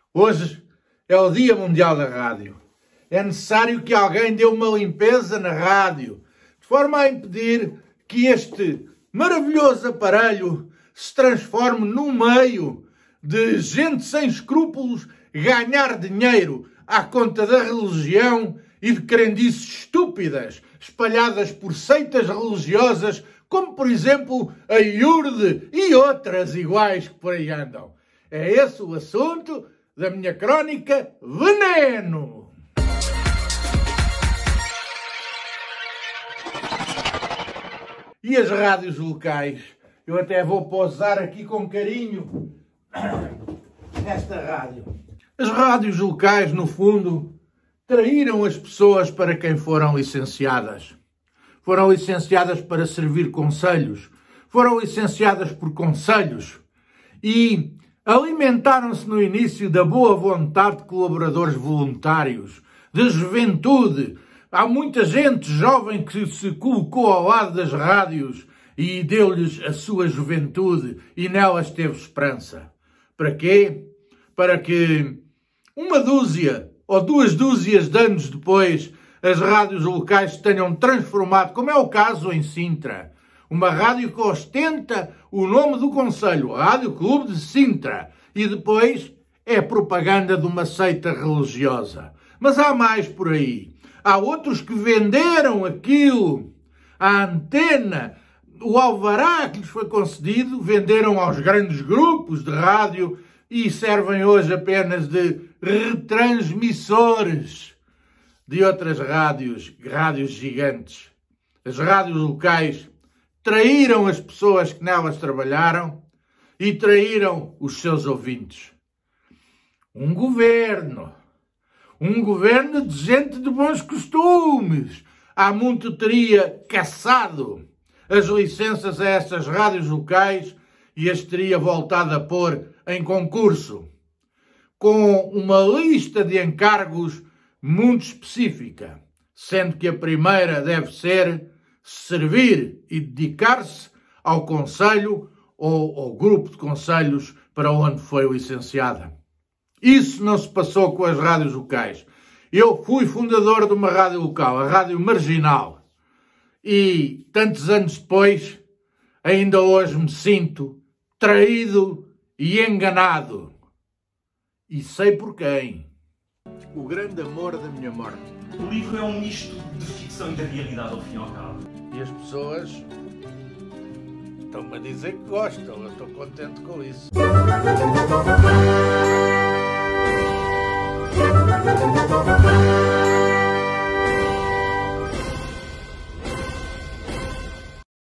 Hoje é o Dia Mundial da Rádio. É necessário que alguém dê uma limpeza na rádio, de forma a impedir que este maravilhoso aparelho se transforme num meio de gente sem escrúpulos ganhar dinheiro à conta da religião e de crendices estúpidas espalhadas por seitas religiosas, como por exemplo a IURD e outras iguais que por aí andam. É esse o assunto da minha crónica Veneno. E as rádios locais? Eu até vou posar aqui com carinho esta rádio. As rádios locais, no fundo, traíram as pessoas para quem foram licenciadas. Foram licenciadas para servir conselhos. Foram licenciadas por conselhos. E alimentaram-se no início da boa vontade de colaboradores voluntários, da juventude. Há muita gente jovem que se colocou ao lado das rádios e deu-lhes a sua juventude e nelas teve esperança. Para quê? Para que uma dúzia ou duas dúzias de anos depois as rádios locais se tenham transformado, como é o caso em Sintra. Uma rádio que ostenta o nome do concelho, a Rádio Clube de Sintra, e depois é propaganda de uma seita religiosa. Mas há mais por aí. Há outros que venderam aquilo, a antena, o alvará que lhes foi concedido, venderam aos grandes grupos de rádio e servem hoje apenas de retransmissores de outras rádios gigantes. As rádios locais traíram as pessoas que nelas trabalharam e traíram os seus ouvintes. Um governo de gente de bons costumes, há muito teria caçado as licenças a essas rádios locais e as teria voltado a pôr em concurso, com uma lista de encargos muito específica, sendo que a primeira deve ser servir e dedicar-se ao conselho ou ao grupo de conselhos para onde foi licenciada. Isso não se passou com as rádios locais. Eu fui fundador de uma rádio local, a Rádio Marginal, e tantos anos depois, ainda hoje me sinto traído e enganado. E sei por quem. O grande amor da minha morte. O livro é um misto de ficção e da realidade, ao fim e ao cabo. E as pessoas estão-me a dizer que gostam. Eu estou contente com isso.